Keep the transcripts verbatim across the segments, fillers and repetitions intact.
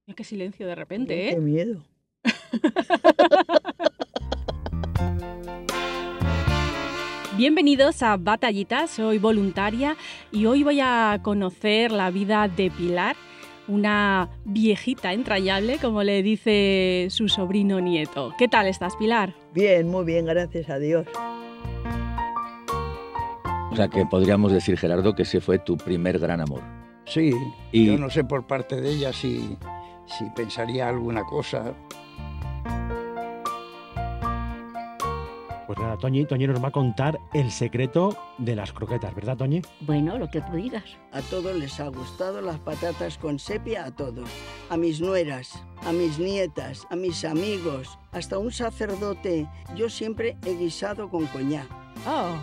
Mira qué silencio de repente, ¿eh? Qué miedo. Bienvenidos a Batallitas, soy voluntaria y hoy voy a conocer la vida de Pilar, una viejita entrañable, como le dice su sobrino nieto. ¿Qué tal estás, Pilar? Bien, muy bien, gracias a Dios. O sea que podríamos decir, Gerardo, que ese fue tu primer gran amor. Sí, Y- yo no sé por parte de ella si, si pensaría alguna cosa. Pues nada, Toñi, Toñi nos va a contar el secreto de las croquetas, ¿verdad, Toñi? Bueno, lo que tú digas. A todos les ha gustado las patatas con sepia, a todos. A mis nueras, a mis nietas, a mis amigos, hasta un sacerdote. Yo siempre he guisado con coñac. Oh,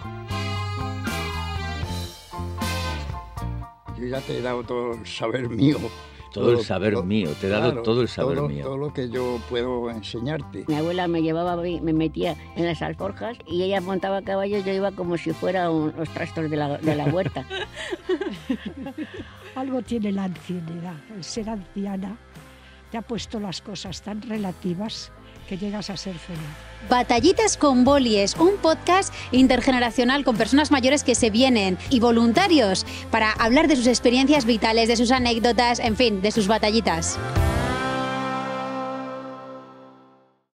Yo ya te he dado todo el saber mío. Todo el saber mío, te he dado claro, todo el saber todo, mío. Todo lo que yo puedo enseñarte. Mi abuela me llevaba, me metía en las alforjas y ella montaba a caballo, yo iba como si fuera un- los trastos de la, de la huerta. Algo tiene la ancianidad. El ser anciana te ha puesto las cosas tan relativas que llegas a ser feliz. Batallitas con Bolies, un podcast intergeneracional con personas mayores que se vienen y voluntarios para hablar de sus experiencias vitales, de sus anécdotas, en fin, de sus batallitas.